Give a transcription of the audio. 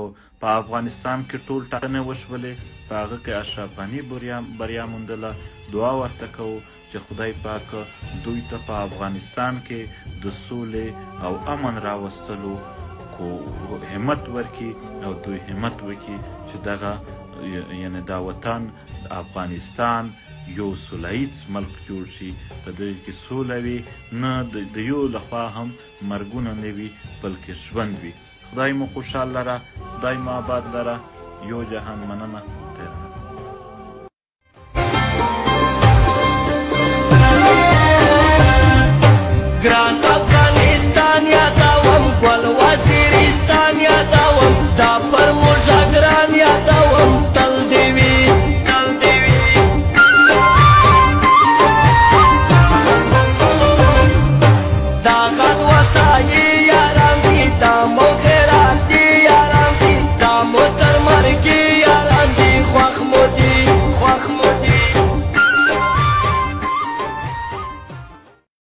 په افغانستان کې ټول ټاکنې وشولې، په هغه کې اشرف غني بریا موندله. دعا ورته کوو چې خدای پاک دوی ته په افغانستان کې د سولې او امن راوستلو همت ورکړي او دوی همت وکړي چې دغه یعنې دا وطن افغانستان یو سوله ملک جوړ شي، په دې کې سوله وي، نه د یو لخوا هم مرګونه نه وي بلکې ژوند وي. خدای مو خوشحال لره، خدای مو آباد لره. یو جهان مننه.